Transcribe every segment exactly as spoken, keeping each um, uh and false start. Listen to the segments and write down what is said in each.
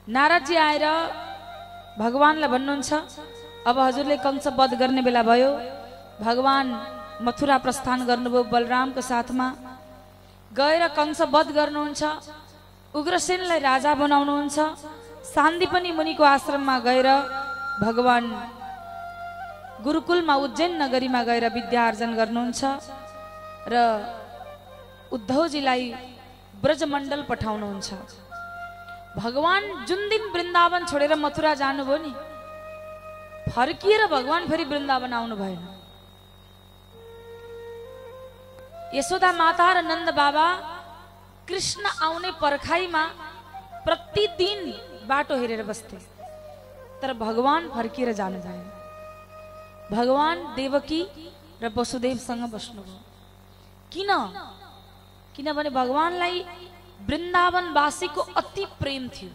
नारदजी आएर भगवानलाई भन्नुहुन्छ अब हजुरले कंस वध गर्ने बेला भयो। भगवान मथुरा प्रस्थान गर्नुभयो बलरामको साथमा गएर कंस वध गर्नुहुन्छ। उग्रसेनलाई राजा बनाउनुहुन्छ। सान्दीपनी मुनिको आश्रममा गएर भगवान गुरुकुलमा उज्जैन नगरीमा गएर विद्या आर्जन गर्नुहुन्छ र उद्धवजीलाई ब्रजमण्डल पठाउनुहुन्छ। भगवान जुन दिन वृन्दावन छोडेर मथुरा जानुभयो नि, फर्किएर भगवान फेरि वृन्दावन आउनु भएन। यशोदा माता र नन्द बाबा कृष्ण आउने पर्खाइमा प्रतिदिन बाटो हेरेर बस्थे, तर भगवान फर्किएर जानु भएन। भगवान देवकी र वसुदेवसँग बस्नुभयो। किन? किनभने भगवानलाई वृन्दावनवासीको अति प्रेम थियो।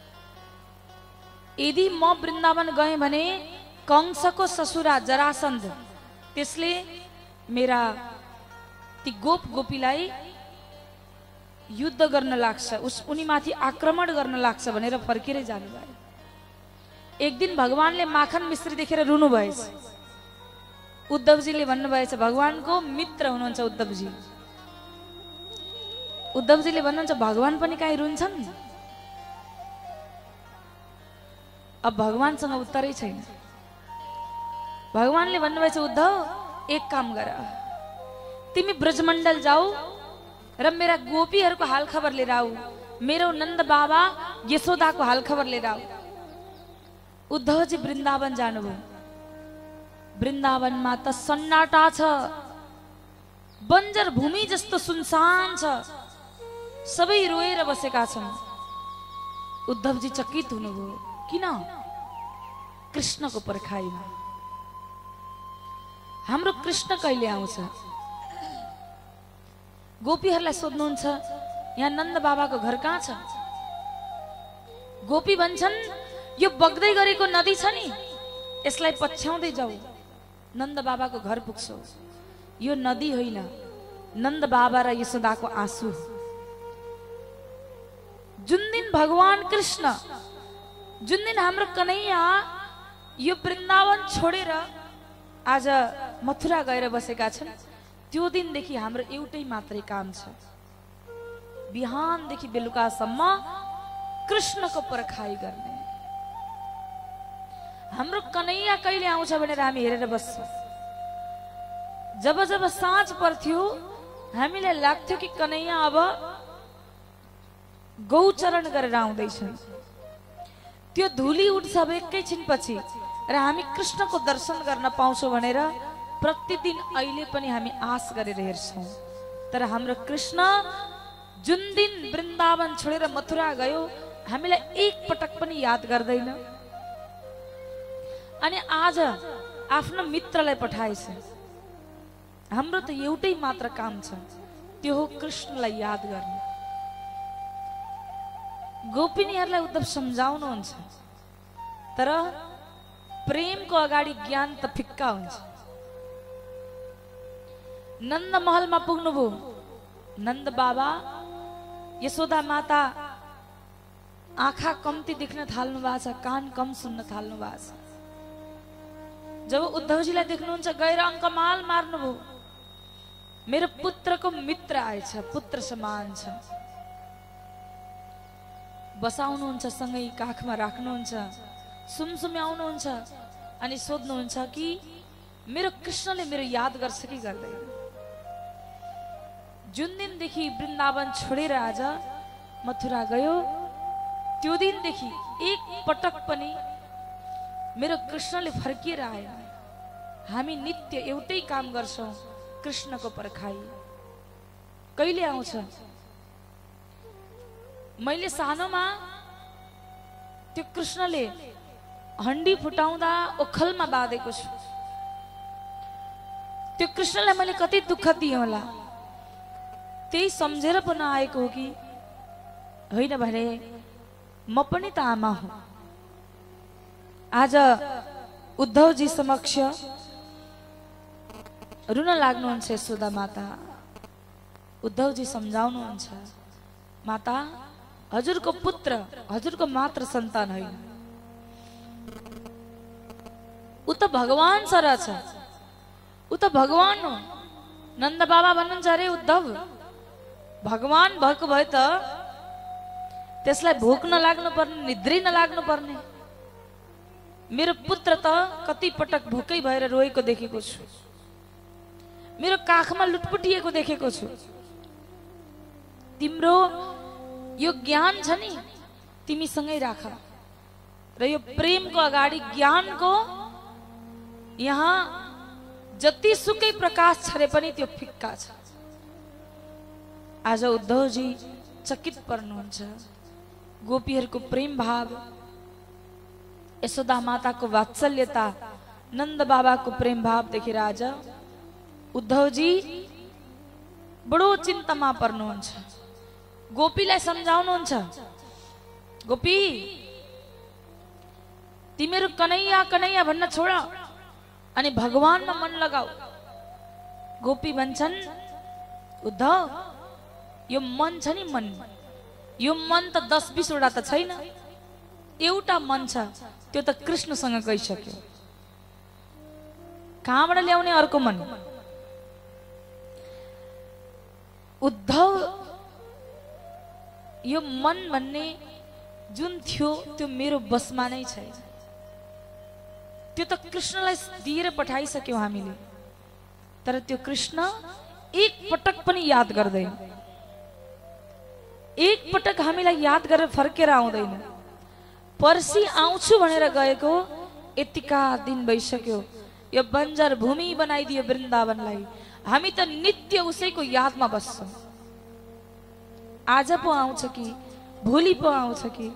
यदि म वृन्दावन गएँ भने कंसको ससुरा जरासन्ध त्यसले मेरा ती गोप गोपीलाई युद्ध गर्न लाग्छ, उस उनीमाथि आक्रमण गर्न लाग्छ भनेर फर्केर जानुभयो। एक दिन भगवानले माखन मिश्री देखेर रुनु भएछ। उद्धवजीले भन्नुभएछ, भगवानको मित्र हुनुहुन्छ उद्धवजी। उद्धवजीले भन्नुहुन्छ भगवान पनि काहीँ रुन्छन्? अब भगवानसँग उत्तरै छैन। भगवानले भन्नुभएछ, उद्धव एक काम गर, तिमी ब्रजमण्डल जाऊ र मेरा गोपीहरूको हाल खबर लिएर आऊ, मेरो नन्द बाबा यशोदाको हाल खबर लिएर आऊ। उद्धवजी वृन्दावन जानुभयो। वृन्दावनमा त सन्नाटा छ, बन्जर भूमि जस्तो सुनसान छ, सबै रोएर बसेका छन्। उद्धवजी चकित हुनुभयो। किन? कृष्णको पर्खाइमा। हाम्रो कृष्ण कहिले आउँछ? गोपीहरूलाई सोध्नुहुन्छ, यहाँ नन्द बाबाको घर कहाँ छ? गोपी भन्छन्, यो बग्दै गरेको नदी छ नि, यसलाई पछ्याउँदै जाऊ, नन्द बाबाको घर पुग्छौ। यो नदी होइन, नन्द बाबा र यशोदाको आँसु। जुन दिन भगवान कृष्ण, जुन दिन हाम्रो कन्हैया यो वृन्दावन छोडेर आज मथुरा गएर बसेका छन्, त्यो दिनदेखि हाम्रो एउटै मात्रै काम छ, बिहानदेखि बेलुकासम्म कृष्णको पर्खाइ गर्ने। हाम्रो कन्हैया कहिले आउँछ भनेर हामी हेरेर बस्छौँ। जब जब साँझ पर्थ्यो हामीलाई लाग्थ्यो कि कन्हैया अब गौचरण गरेर आउँदैछन्। त्यो धुली उठ्छ अब एकैछिनपछि र हामी कृष्णको दर्शन गर्न पाउँछौँ भनेर प्रतिदिन अहिले पनि हामी आश गरेर हेर्छौँ। तर हाम्रो कृष्ण जुन दिन वृन्दावन छोडेर मथुरा गयो, हामीलाई एक पटक पनि याद गर्दैन। अनि आज आफ्नो मित्रलाई पठाएछ। हाम्रो त एउटै मात्र काम छ, त्यो हो कृष्णलाई याद गर्ने। गोपिनीहरूलाई उद्धव सम्झाउनुहुन्छ, तर प्रेमको अगाडि ज्ञान त फिक्का हुन्छ। नन्द महलमा पुग्नुभयो। नन्द बाबा यशोदा माता आँखा कम्ती देख्न थाल्नु भएको छ, कान कम सुन्न थाल्नु भएको छ। जब उद्धवजीलाई देख्नुहुन्छ गएर अङ्कमाल मार्नुभयो। मेरो पुत्रको मित्र आएछ, पुत्र समान छ। बसाउनुहुन्छ, सँगै काखमा राख्नुहुन्छ, सुमसुम्याउनुहुन्छ अनि सोध्नुहुन्छ कि मेरो कृष्णले मेरो याद गर्छ कि गर्दैन। जुन दिनदेखि वृन्दावन छोडेर आज मथुरा गयो, त्यो दिनदेखि एक पटक पनि मेरो कृष्णले फर्किएर आएन। हामी नित्य एउटै काम गर्छौँ, कृष्णको पर्खाइ। कहिले आउँछ? मैले सानोमा त्यो कृष्णले हन्डी फुटाउँदा ओखलमा बाँधेको छु। त्यो कृष्णलाई मैले कति दुःख दिएँ होला, त्यही सम्झेर पनि आएको हो कि होइन भने म पनि त आमा हुँ। आज उद्धवजी समक्ष रुन लाग्नुहुन्छ यशोदा माता। उद्धवजी सम्झाउनुहुन्छ, माता हजुरको पुत्र हजुरको मात्र सन्तान होइन, ऊ त भगवान सर छ, ऊ त भगवान हो। नन्द बाबा भन्नुहुन्छ अरे उद्धव भगवान भएको भए त त्यसलाई भोक नलाग्नु पर्ने, निद्रै नलाग्नु पर्ने। मेरो पुत्र त कति पटक भोकै भएर रोएको देखेको छु, मेरो काखमा लुटपुटिएको देखेको छु। तिम्रो यो ज्ञान छ नि तिमीसँगै राख, र यो प्रेमको अगाडि ज्ञानको यहाँ जतिसुकै प्रकाश छरे पनि त्यो फिक्का छ। आज उद्धवजी चकित पर्नुहुन्छ। गोपीहरूको प्रेम भाव, यशोदा माताको वात्सल्यता, नन्द बाबाको प्रेम भाव देखेर आज उद्धवजी बडो चिन्तामा पर्नुहुन्छ। गोपीलाई सम्झाउनुहुन्छ, गोपी तिमीहरू कन्हैया कन्हैया भन्न छोड अनि भगवानमा मन लगाऊ। गोपी भन्छन् उद्धव यो मन छ नि मन, यो मन त दस बीसवटा त छैन, एउटा मन छ, त्यो त कृष्णसँग गइसक्यो। कहाँबाट ल्याउने अर्को मन? उद्धव यो मन भन्ने जुन थियो त्यो मेरो बसमा नै छैन, त्यो त कृष्णलाई दिएर पठाइसक्यौं हामीले, तर त्यो कृष्ण एक पटक पनि याद गर्दैन, एक पटक हामीलाई याद गरेर फर्केर आउँदैन। पर्सि आउँछु भनेर गएको यतिका दिन भइसक्यो, यो बन्जर भूमि बनाइदियो वृन्दावनलाई। हामी त नित्य उसैको यादमा बस्छौं। आज पो आउँछ कि भोलि पो आउँछ कि?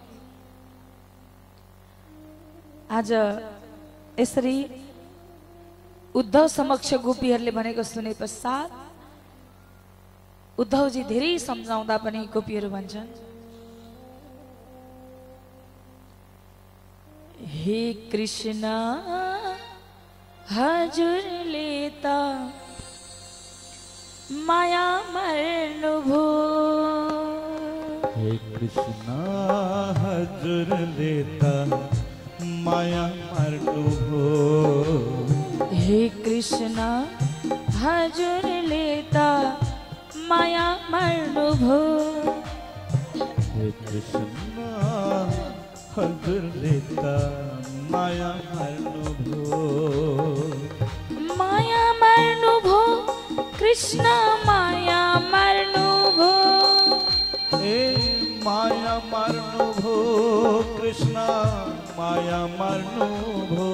आज यसरी उद्धव समक्ष गोपीहरूले भनेको सुने पश्चात उद्धवजी धेरै सम्झाउँदा पनि गोपीहरू भन्छन्, हे कृष्ण हजुरले त माया मर्नुभो, हे कृष्ण हजुरले त माया मर्नुभो, हे कृष्ण हजुरले त माया मर्नुभो, हे कृष्ण हजुरले त माया मर्नुभो, माया मर्नुभो कृष्ण माया मर्नुभो, ए माया मर्नुभो कृष्ण माया मर्नुभो,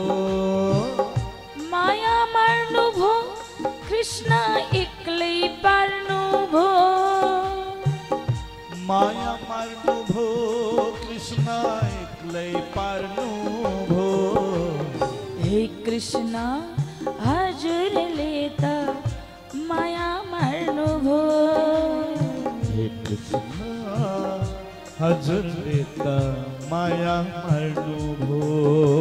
माया मर्नुभो कृष्ण एक्लै पार्नुभो, माया मर्नुभो कृष्ण एक्लै पार्नुभो, हे कृष्ण हजुरले त माया मर्नुभो, हे कृष्ण हजुरले त माया मर्नुभो,